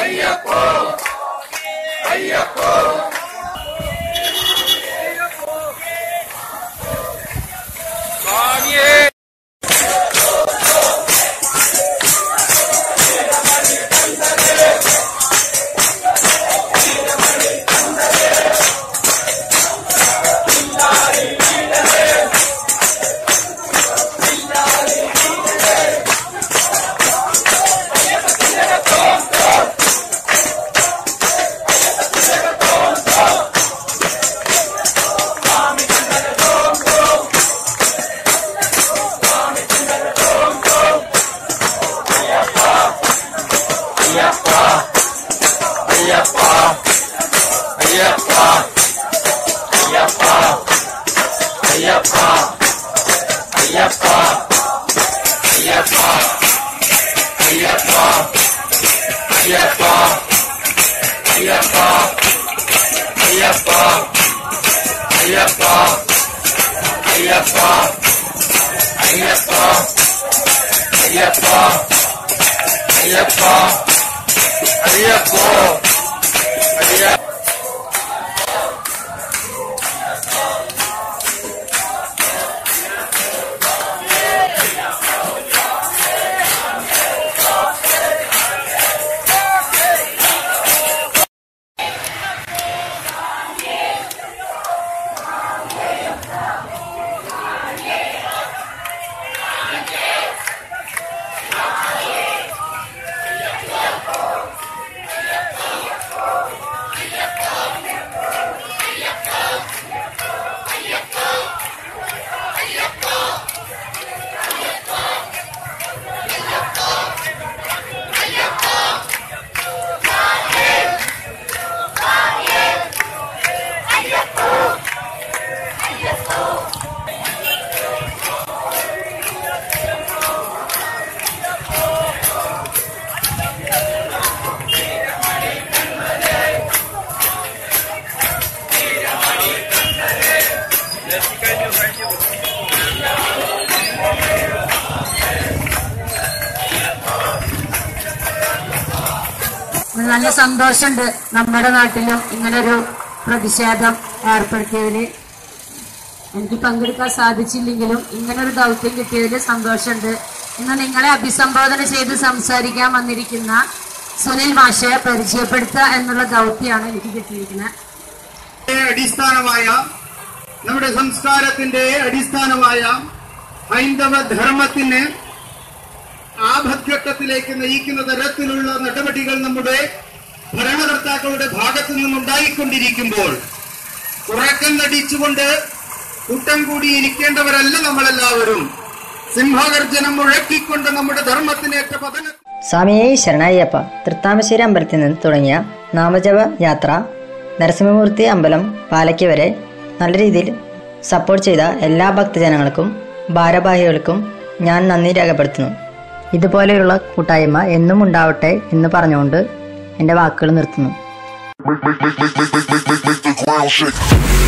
നല്ല സന്തോഷമുണ്ട് നമ്മുടെ നാട്ടിലും ഇങ്ങനൊരു പ്രതിഷേധം ഏർപ്പെടുത്തിയതിൽ. എനിക്ക് പങ്കെടുക്കാൻ സാധിച്ചില്ലെങ്കിലും ഇങ്ങനൊരു ദൗത്യം കിട്ടിയതിൽ സന്തോഷമുണ്ട്. ഇന്ന് നിങ്ങളെ അഭിസംബോധന ചെയ്ത് സംസാരിക്കാൻ വന്നിരിക്കുന്ന സുനിൽ മാഷയെ പരിചയപ്പെടുത്തുക എന്നുള്ള ദൗത്യമാണ് എനിക്ക് കിട്ടിയിരിക്കുന്നത്. അടിസ്ഥാനമായ നമ്മുടെ സംസ്കാരത്തിന്റെ അടിസ്ഥാനമായ ഹൈന്ദവ ധർമ്മത്തിന് ആപത്ഘട്ടത്തിലേക്ക് നയിക്കുന്ന തരത്തിലുള്ള നടപടികൾ നമ്മുടെ ഭരണകർത്താക്കളുടെ ഭാഗത്തു നിന്നുണ്ടായിക്കൊണ്ടിരിക്കുമ്പോൾ ഉറക്കം നടിച്ചുകൊണ്ട് കൂട്ടം കൂടി ഇരിക്കേണ്ടവരല്ല നമ്മളെല്ലാവരും. സിംഹഗർജനം മുഴക്കിക്കൊണ്ട് നമ്മുടെ ധർമ്മത്തിനേറ്റ പതന. സ്വാമിയെ ശരണയ്യപ്പ. തൃത്താമശ്ശേരി അമ്പലത്തിൽ നിന്ന് തുടങ്ങിയ നാമജപ യാത്ര നരസിംഹമൂർത്തി അമ്പലം പാലയ്ക്ക് വരെ നല്ല രീതിയിൽ സപ്പോർട്ട് ചെയ്ത എല്ലാ ഭക്തജനങ്ങൾക്കും ഭാരവാഹികൾക്കും ഞാൻ നന്ദി രേഖപ്പെടുത്തുന്നു. ഇതുപോലെയുള്ള കൂട്ടായ്മ എന്നും ഉണ്ടാവട്ടെ എന്ന് പറഞ്ഞുകൊണ്ട് എൻ്റെ വാക്കുകൾ നിർത്തുന്നു.